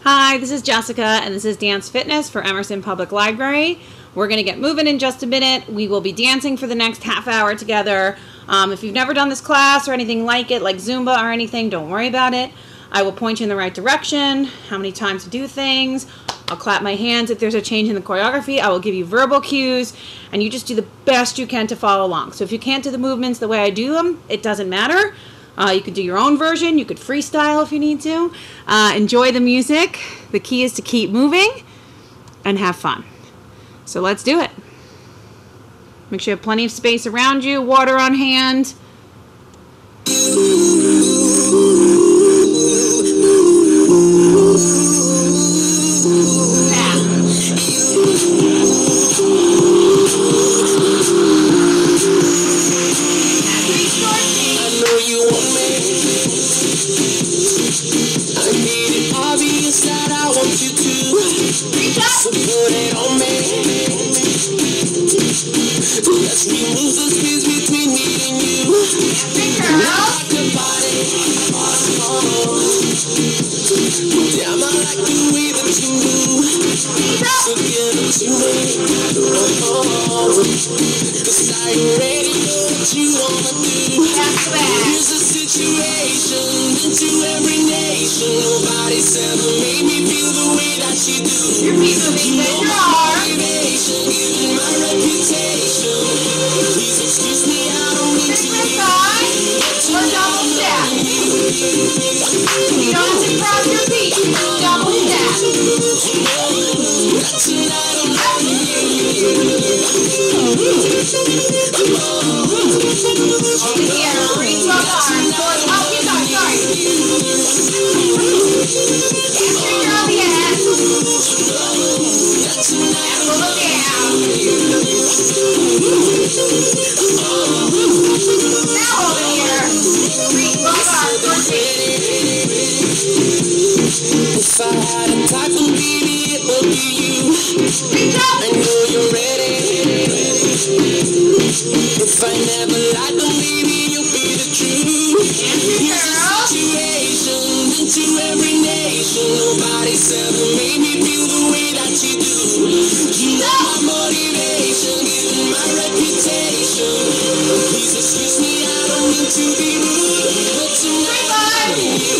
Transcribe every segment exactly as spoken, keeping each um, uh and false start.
Hi, this is Jessica, and this is Dance Fitness for Emerson Public Library. We're going to get moving in just a minute. We will be dancing for the next half hour together. Um, if you've never done this class or anything like it, like Zumba or anything, don't worry about it. I will point you in the right direction, how many times to do things. I'll clap my hands if there's a change in the choreography. I will give you verbal cues, and you just do the best you can to follow along. So if you can't do the movements the way I do them, it doesn't matter. Uh, you could do your own version. You could freestyle if you need to. Uh, enjoy the music. The key is to keep moving and have fun. So let's do it. Make sure you have plenty of space around you, water on hand. So put it on me. Let's remove the space between me and you. Rock the body. Damn, I like the way that you move. So give it to me. Cause I already know what you wanna do. Here's the situation into every nation. Nobody's ever made me feel the way that you do. Your feet moving, bend your arms. Given my reputation. Please excuse me, I don't need to be or double step. You don't have to cross your feet. Double step. Tonight I'm loving you. Over here, reach your arms. Oh, keep going, sorry. And finger on the end. And pull it down. Now over here, reach both arms towards me. If I had a type of baby, it would be you. Reach up. I know you're ready. If I never lied, then maybe you'll be the truth. Here's a situation into every nation. Nobody's ever made me feel the way that you do. You know my motivation, given my reputation. Please excuse me, I don't mean to be rude, but tonight I'm loving you.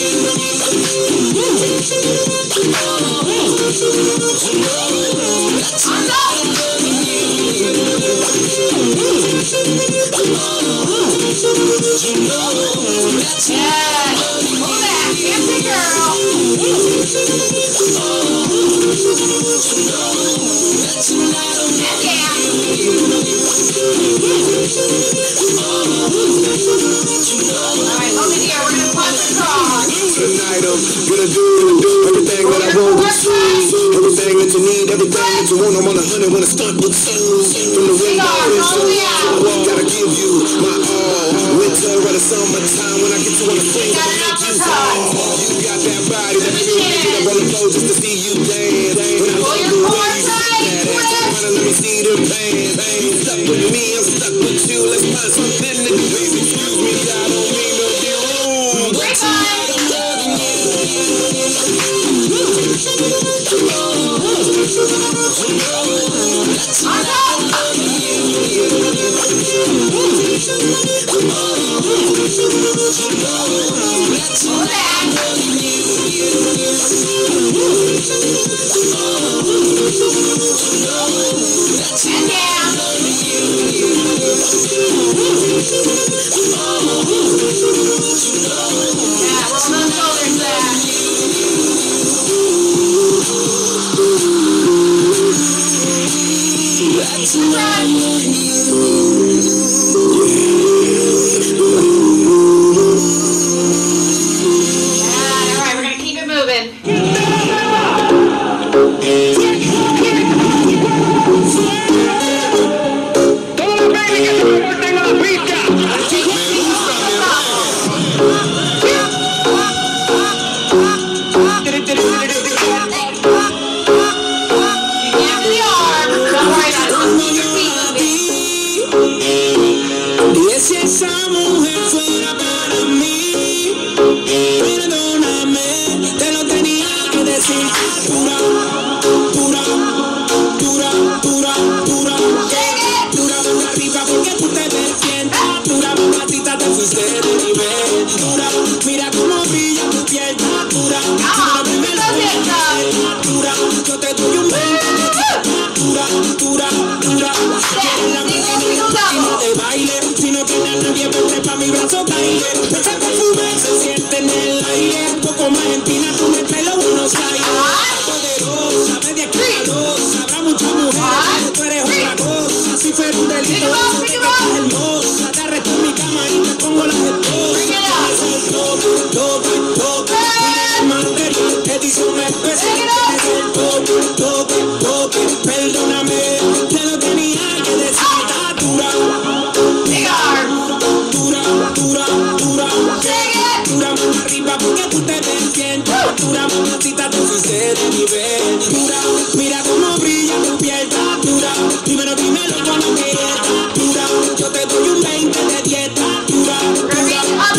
Tonight I'm gonna do everything that I want to see. Everything that you need, everything that you want. I'm on a hundred when I start with you. From the window to the wall, gotta give you my all. Winter or the summertime, when I get you on the swing, I'll make you fall. You got that body that make me get up on the floor just to see you dance. When I love the way you that ass, come on and let me see them bands. You stuck with me, I'm stuck with you. Let's find something to do. Please excuse me, I don't mean no be rude. But tonight I'm loving you. Mujer fuera para mí, perdóname, te lo tenía Dura, dura, dura, dura, dura. Dura más arriba porque tú te ves bien. Dura mamacita, te fuiste de nivel. Dura, mira cómo brilla tu piel. Dura, dura, yo te doy un beso. Dura, dura, dura. Quieres la máquina y no te baile. Si no tienes nadie, vente pa' mi brazo, baile. Ese perfume se siente en el aire. Un poco más empina con el pelo unos aires. Poderosa, media escandalosa. Habrá muchas mujeres, pero tú eres otra cosa. Si fuera un delito, eso te quedas hermosa. Te arresto en mi cama y te pongo las esposas. Tienes el toque, toque, toque. Tienes material, edición especial. Tienes el toque, toque, toque. Perdóname, te lo tenía que decir. Dura, dura, dura, dura. Dura más arriba porque tú te ves bien. Dura mamacita, tú fuiste de nivel. Dura, mira cómo brilla tu piel. Dura, dímelo, dímelo cuando quieras. Dura, yo te doy un veinte de dieta. Dura, dura, dura.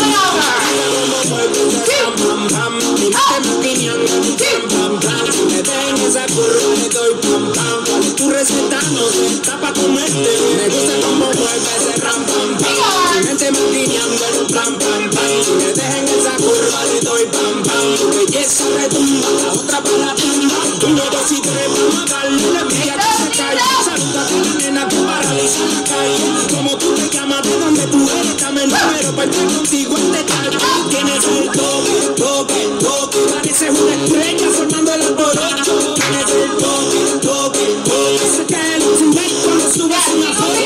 Pam, pam, mi mente maquineando. Pam, pam, pam. Si me den esa curva le doy pam, pam. ¿Cuál es tu receta? No sé, está pa' comerte. Me gusta cómo mueve ese ram, pam, pam. Mi mente maquineando. Pam, pam, pam. Si me dejan esa curva le doy pam, pam. Tu belleza retumba, la otra para la tumba. Uno, dos y tres, vamos a darle la envidia que se cae. Saluda a la nena que paraliza la calle. Como tú te llamas, de donde tú eres, dame el número para estar contigo en detalle. Tienes el toque, toque, toque. Pareces una estrella formando el alboroto. Tienes el toque, toque, toque. Se cae el internet cuando subes una foto.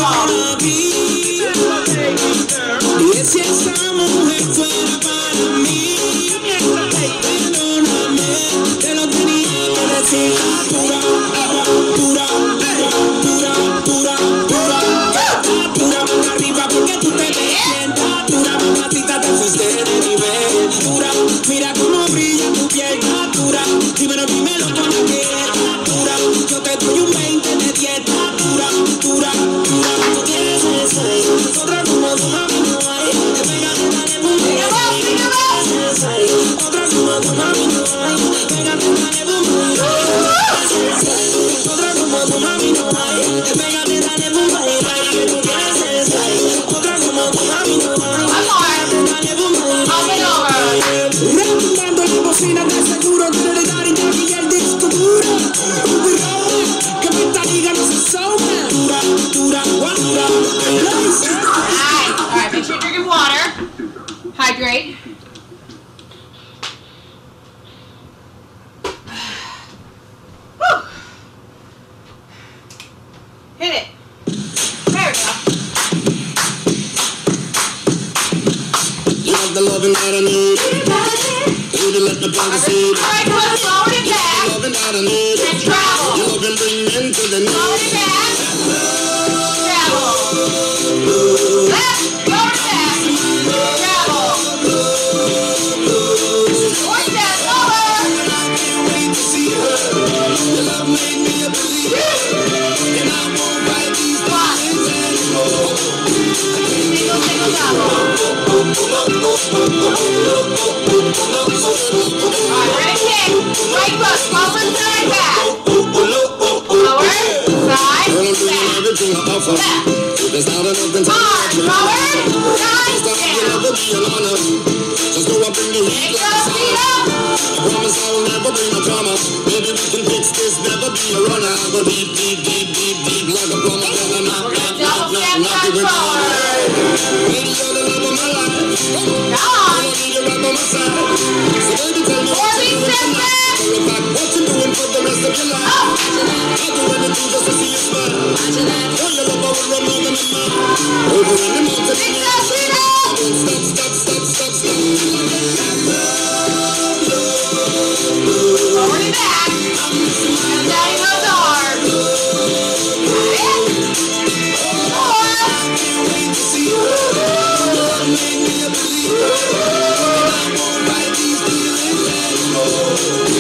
Y si esa mujer fuera para mí, perdóname, te lo tenía que decir. Dura, dura, dura, dura, dura, dura, dura más arriba porque tú te ves bien. Dura mamacita, te fuiste de nivel. Dura, mira cómo brilla tu piel. Dura, dímelo, dímelo cuando quieras. Dura, yo te doy un veinte de dieta. Dura, dura, dura. Tú tienes eso, nosotros como tu mami no hay. Te pégate, dale, boom, otra como tu mami no hay. Pégate, dale, boom, otra como tu mami no hay. Te pégate, dale, boom, que tú tienes eso. Otra como tu mami no hay. Pégate, dale, boom, retumbando la bocina de seguro. Quiero dar y dar y el disco duro. Que me está ligando ese sound. Dura, dura, dura. Alright, alright, make sure you're drinking water. Hydrate. Woo. Hit it. There we go. You have the loving that I need. You to let the body see. Alright, come on, slow it back. Loving that I need. And travel. Your loving bring men to the Slow knee. it back. Travel. Left, slow it back. Travel. One step slower. I can't wait to see her. Your love made me a believer. And I won't fight these feelings anymore. Single, single, double. Alright, ready, kick. Right foot, forward, side, back. Lower, side, Girl, I'm doing back. everything I offer. Left. There's not enough in time. Arm, forward, side, Stop, you'll down. never be an honor. Just go up in the heat Take like those a feet sauna. up. I promise I'll never bring no drama. Maybe we can fix this, never be a runner. I go deep, deep, deep, deep, deep like a plumber. Then I knock, We're knock, gonna double knock, knock, step knock that you with forward. Baby, you're the love of my life. Come I on. don't need you right by my side. So baby, tell me what Four you're beats, doing step tonight. back. Tell me back what you're doing for the rest of your life. Up. I'll do anything just to see you smile. Oh, your love, I will run more than a mile. Over any mountain, Take any those feet up. Stop, stop, stop, stop, stop. Forward and back. Come down in those arms. Got it. Four. Can't wait to see you. Your love made me a believer. And I won't fight these feelings anymore.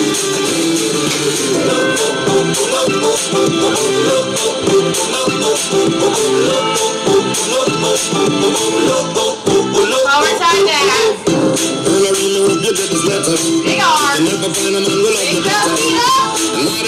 Forward, side, back. Girl, I really hope you get this letter. Big arm. And never find a man will love you Take better.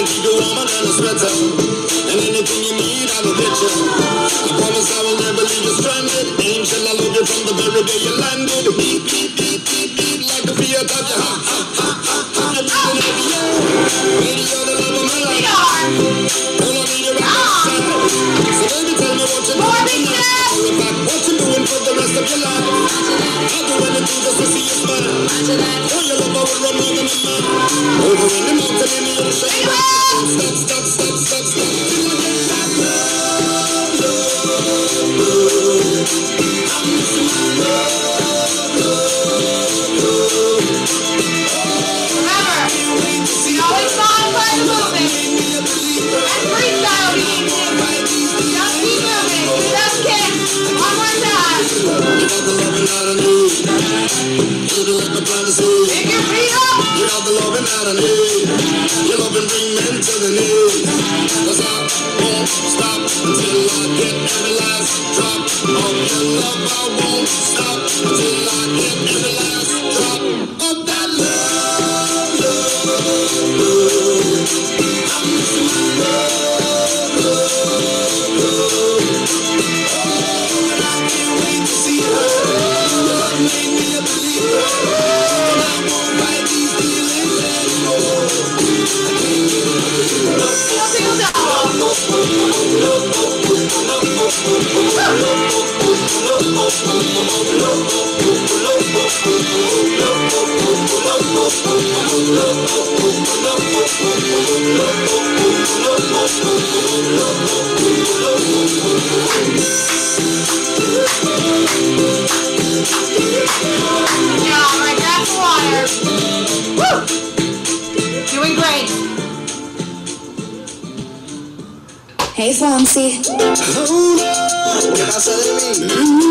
gonna keep you warmer than a sweater. And anything you need, I will get you. I promise I will never leave you stranded. Angel, I love you from the very day you landed. Beep, beep, beep, beep, beep, like the Fiat at you. Ha, ha, ha, ha, ha. You're breathing every year. Baby, you're the love of my life. All I need you right outside. So baby, tell me what you're doing tonight. What you doing for the rest of your life? I'll do anything just to see you smile. Oh, your love, I will run more than a mile. Over in the mountain, in the ocean. Stop, stop, stop, stop, stop. Till I get that love, love, love. I'm missing my love, love, love. Remember, we always modify the movement and freestyle the evening. Just keep moving. Just kick. One more time. You got the loving that I need. Little like I'm trying to say. Pick your feet up. You got the loving that I need. Your loving bring men to the knees. Cause I won't stop until I get every last drop of your love. I won't stop until I get every last drop of that love, love, love. I'm missing my love, love, love. Oh, and I can't wait to see her. Your love made me a believer. And I won't fight these feelings anymore. I can't get enough. Single double. Yeah, all right, grab the water. Woo! Doing great. Hey, Fonzie. Hold on, ¿qué pasa de mí?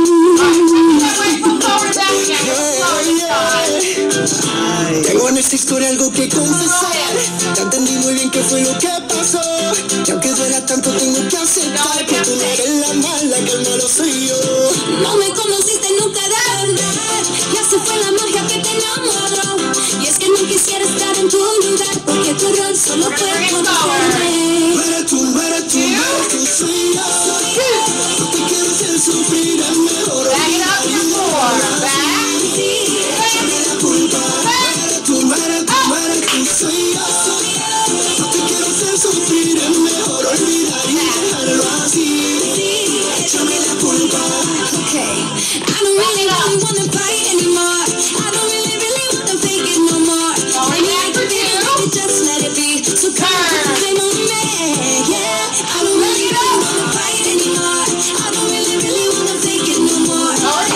Tengo en esta historia algo que confesar. Ya entendí muy bien qué fue lo que pasó. Y aunque duela tanto tengo que aceptar que tú no eres la mala, que el malo soy yo. No me conociste nunca de verdad. Ya se fue la magia que te enamoró. Y es que no quisiera estar en tu lugar, porque tu error solo fue conocerme. No eres tú, no eres tú, no eres tú, soy yo. No te quiero hacer sufrir, es mejor olvidar y dejarlo así. Échame la culpa. No eres tú, no eres tú, no eres tú, soy yo. No te quiero hacer sufrir, es mejor olvidar y dejarlo así. Échame la culpa. Okay, I don't really, really wanna fight anymore. I don't really, really wanna fake it no more. When you like to be, baby, just let it be. So come on, blame on me. Yeah, I don't really, really wanna fight anymore. I don't really, really wanna fake it no more.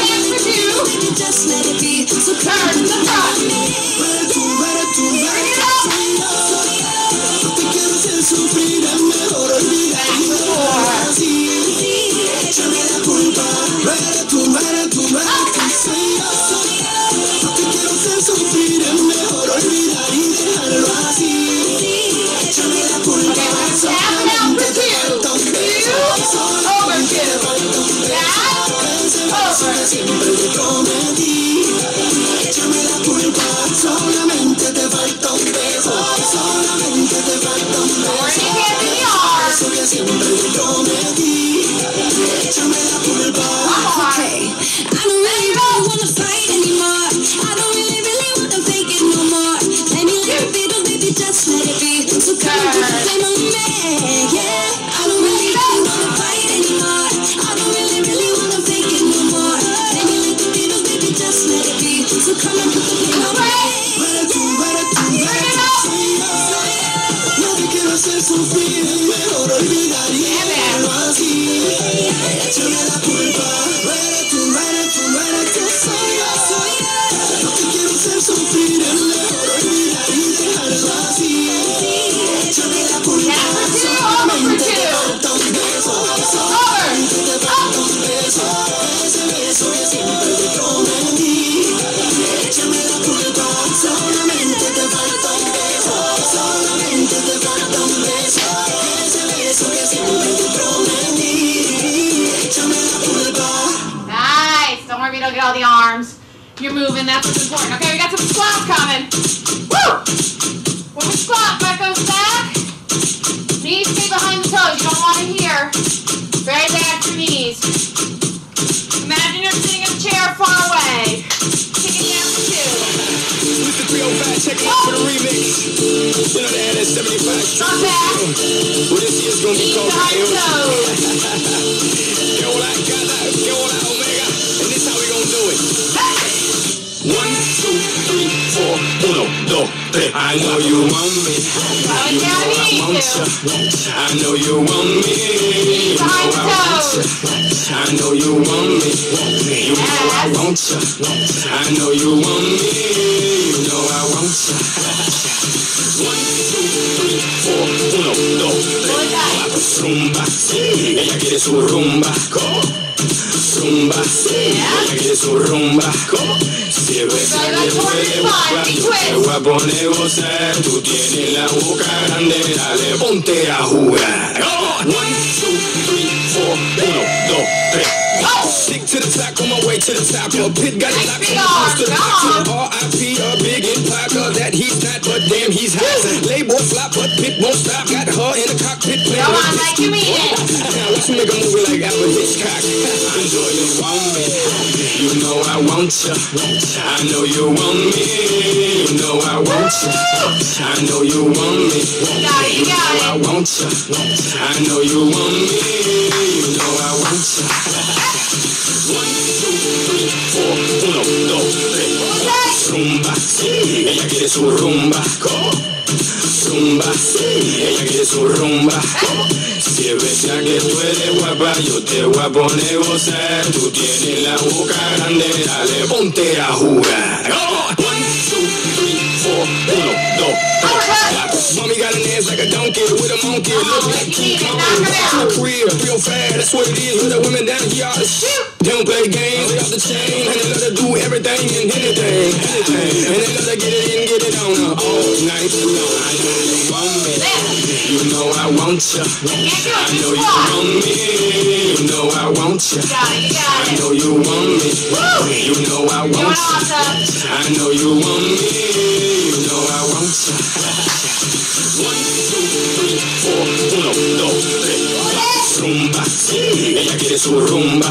Baby, just let it be. So come on, blame on me. No eres tú, no eres tú, no eres tú, soy yo. No te quiero hacer sufrir, es mejor olvidar y dejarlo así. Échame la culpa. No eres tú, no eres tú, no eres tú, soy yo. No te quiero hacer sufrir, es mejor olvidar y dejarlo así. Échame la culpa. Solamente te falta un beso. Solamente te falta un beso. Ese beso que siempre te prometí. Échame la culpa. Solamente te falta un beso. Solamente te falta un beso. Ese beso que siempre te prometí. Échame la culpa. Okay, I don't really, really wanna fight anymore. I don't really, really wanna fake it no more. Let me let it be, baby, just let it be. So come on, put the blame on me. Yeah, I don't really, really wanna fight anymore. I don't really, really wanna fake it no more. Let me let it be, baby, just let it be. So come on, put the blame on me. No eres tú, no eres tú, no eres tú, soy yo. No te quiero hacer sufrir, es mejor olvidar y dejarlo así. Échame la culpa. No eres tú, no eres tú, no eres tú, soy yo. No te quiero hacer sufrir, es mejor olvidar y dejarlo así. Échame la culpa. Solamente te falta un beso. Solamente te falta un beso. Ese beso que siempre te prometí. Échame la culpa. Solamente te falta un beso. Solamente te falta un beso. Ese beso que siempre te prometí. Échame la culpa. Nice. Don't worry if you don't get all the arms. You're moving. That's what's important. Okay, we got some squats coming. Woo! When we squat, back goes back. right here. Very bad for knees. Imagine you're sitting in a chair far away. Kick it down for two. Mister three oh five, check it out for the remix. You know they had that seventy-five Not bad. Well, this year's gonna be called Behind the toes. Que hola, gala, que hola, omega. And this how we gonna do it. One, two, three, four, uno, dos, tres. I know you want me. You know I want you. I know you want me. You know I want you. I know you want me. You know I want you. I know you want me. You know I want you. One, two, three, four, uno, dos, tres, cuatro. Zumba, ella quiere su rumba. Zumba, ella quiere su rumba. Si es verdad que puede buscar, yo te voy a poner a gozar. Tú tienes la boca grande, dale, ponte a jugar. One, two, three, four, uno, dos, tres. Stick to the top, on my way to the top. A pit got it locked, on to the top. R I P a big empire that he's not, but damn he's hot. Label flop, but pit won't stop. Got her in the cockpit playing. Go on, like you mean it. Now watch me make a movie like Alfred Hitchcock. I know you want me. You know I want you. I know you want me. You know I want you. I know you want me. You got it, you got I it. want you. I know you want me. You know I want you. One, two, three, four, uno, dos, tres. Rumba, ella quiere su rumba. Rumba, ella quiere su rumba. Si es verdad que tú eres guapa, yo te voy a poner a gozar. Tú tienes la boca grande, dale, ponte a jugar. One, two, three, four, uno, dos, tres. Mommy got an ass like a donkey with a monkey. Look like King Kong. Career, real fast, that's what it is. With the women down here, all the shit. They don't play games, they off the chain. And they love to do everything and anything, anything. And they love to get it in, get it on her all night long. I know you want me. You know I want you. I know you want me. You know I want you. You got it, you got I it. know you want me. You know I You want want you. awesome. I know you want me. You know I want you. One, two, three, four, uno, dos, tres. Rumba, ella quiere su rumba.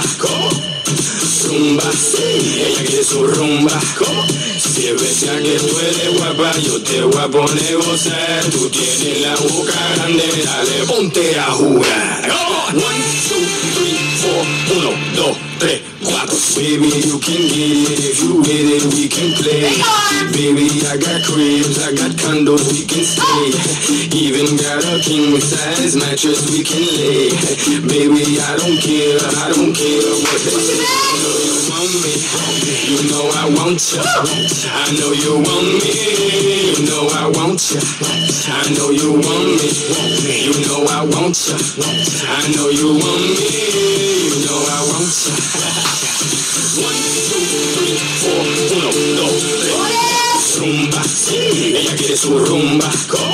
Rumba, ella quiere su rumba. Si es verdad que tú eres guapa, yo te voy a poner a gozar. Tú tienes la boca grande, dale, ponte a jugar. One, two, three, four, uno, dos, tres, cuatro. Baby, you can get it, if you with it, we can play. Baby, I got cribs, I got condos, we can stay. Even got a king size mattress we can lay. Baby, I don't care, I don't care what they say. You know you want me, you know I want you. I know you want me, you know I want you. I know you want me, you know I want you. I know you want me, you know I want you. One, two, three, four, uno, dos, tres. Rumba, ella quiere su rumba.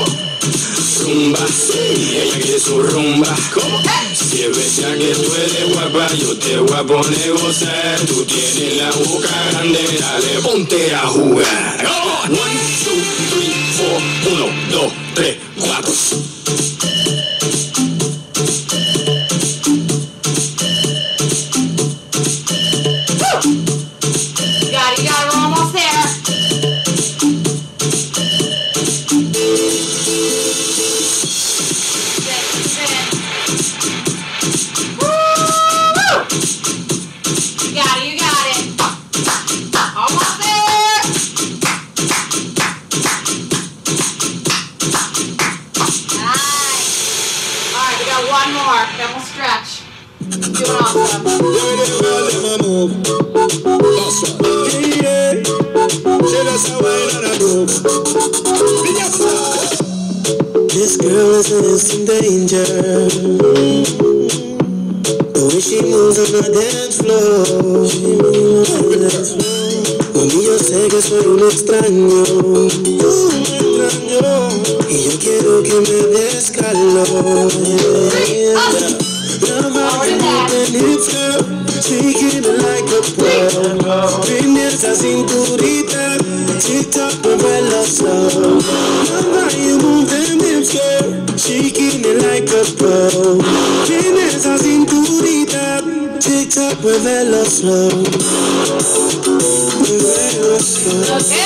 Rumba, ella quiere su rumba. Si es verdad que tú eres guapa, yo te voy a poner a gozar. Tú tienes la boca grande, dale, ponte a jugar. One, two, three, four, uno, dos, tres, cuatro. You got it, you got it. We're almost there. You got it, you got it. Almost there. Nice. All right, we got one more. Then we'll stretch. Doing awesome. This girl is an instant danger. The way she moves on the dance floor. Mami, yo sé que soy un extraño, un extraño, y yo quiero que me des calor. Love how you move and it's girl, shaking it like a pro. Bring esa cinturita, TikTok mueve slow. Love how you move and it's girl, shaking it like a pro. esa cinturita, tic-tac, muévelo slow. Muévelo slow.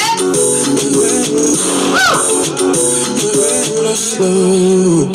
Muévelo slow.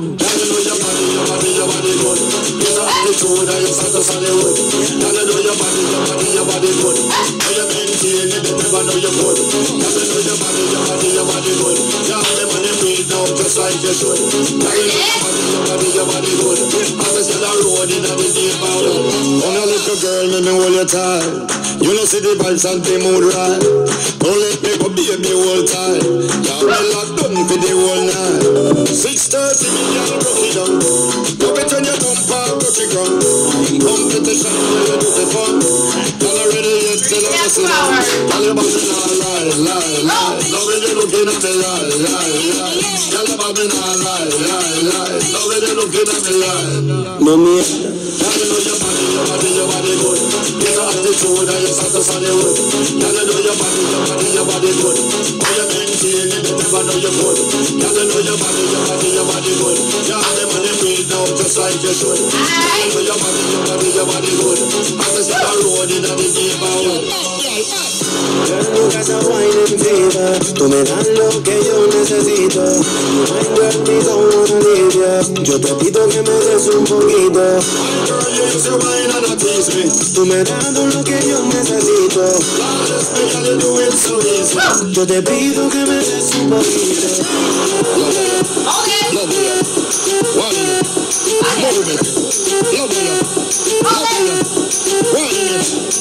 Just like you should. Your body, your body good. I was in the road in the deep out. On a little girl, let me hold you tight. You know see the vibes and the mood right. Don't let me go baby all time. You're well locked down for the whole night. Six thirty million rock it down. Drop it on your bumper, rock it ground. Competition, yeah, you do the fun. Y'all already yet till I'm messing up. Y'all about to lie, lie, lie, lie. Now when you're looking at me, lie, lie, lie. Y'all about to lie, lie, lie, lie. Now when you're looking at me, lie. No me. Y'all know your body, your body, your body good. It's an attitude and you're such a sunny wood. Y'all know your body, your body, your body good. How you maintain it, you never know you're good. Y'all know your body, your body, your body good. Y'all them and them breathe now just like you should. Y'all know your body, your body, your body good. I was in the road in the neighborhood. Girl, nunca esa wine en fever. Tú me das lo que yo necesito. My girl, me don't wanna leave ya. Yo te pido que me des un poquito. Girl, you use your wine and a tease me. Tú me das todo lo que yo necesito. Lawless, me girl, you do it so easy. Yo te pido que me des un poquito. Love you, love you, want you, move it. Love you, love you, want you.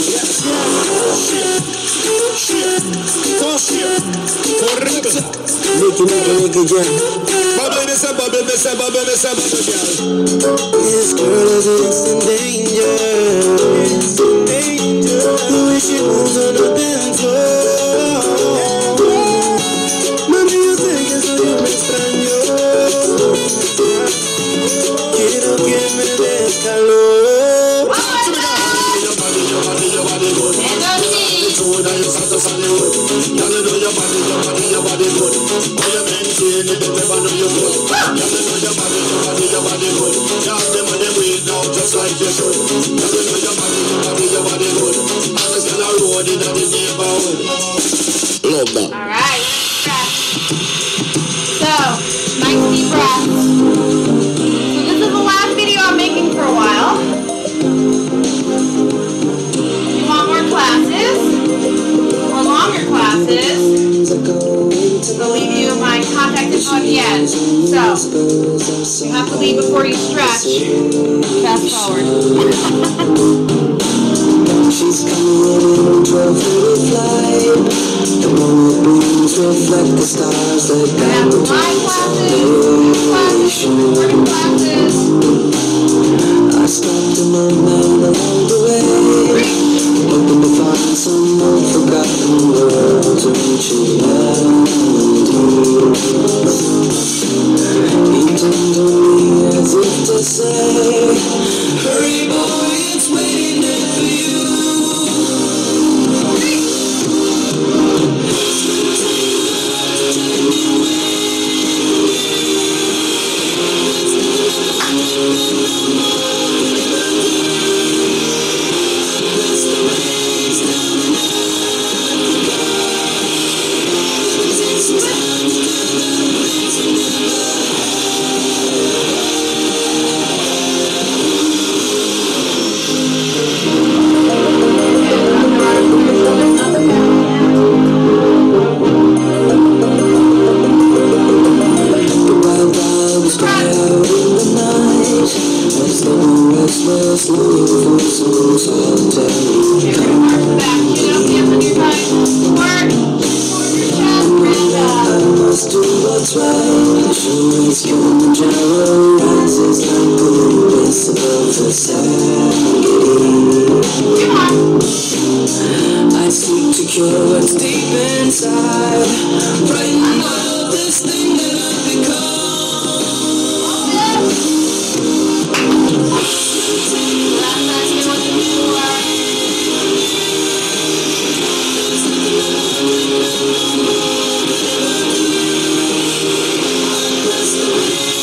Shit, shit, go shit, correct. Nicky, Nicky, Nicky Jam. Bubble, me say bubble, me say bubble, me say bubble, girl. This girl is in instant danger. Instant danger. The way she moves on the dance floor. Mami, yo sé que soy un extraño. Quiero que me des calor. Your body, your body, your body good. Attitude and you're such a sunny wood. Y'all know your body, your body, your body good. How you maintain it, you never know you're good. Y'all know your body, your body, your body good. Y'all them and them breathe now just like you should. Y'all know your body, your body, your body good. I was in the road in the neighborhood. Love that. All right. So, nice deep breath. So this is the last video I'm making for a while. If you want more classes, or longer classes, I'll leave you my contact info at the end. So, you have to leave before you stretch. Fast forward. She's coming in twelve thirty flight. The moment moons reflect the stars that We have guide live classes, classes, recording classes. I stopped in my mind along the way, hoping to find some unforgotten words of ancient melodies. He turned on me as if to say, hurry boy, it's waiting there for you. I seek to cure what's deep inside, frightened of this thing that I've become. Last night,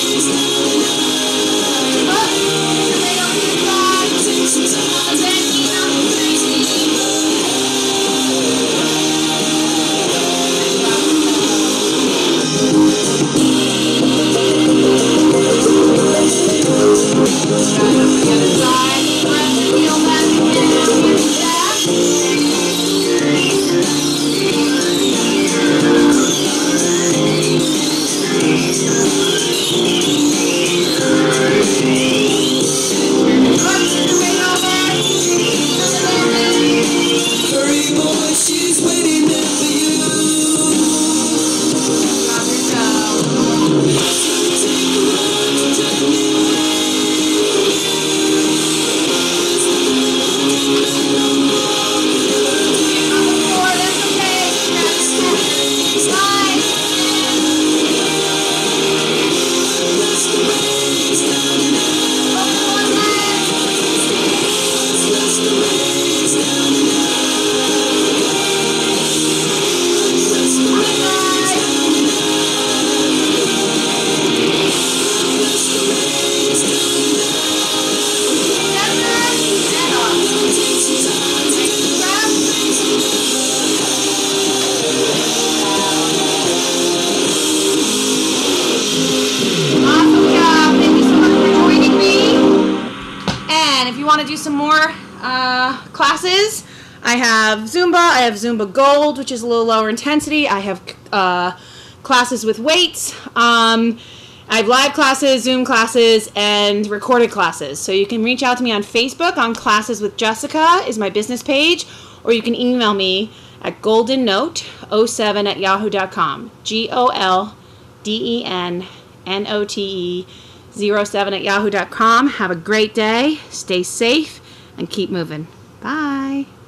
some more uh, classes. I have Zumba. I have Zumba Gold, which is a little lower intensity. I have uh, classes with weights. Um, I have live classes, Zoom classes, and recorded classes. So you can reach out to me on Facebook on Classes with Jessica is my business page, or you can email me at golden note oh seven at yahoo dot com. G O L D E N N O T E zero seven at yahoo dot com. Have a great day. Stay safe and keep moving. Bye.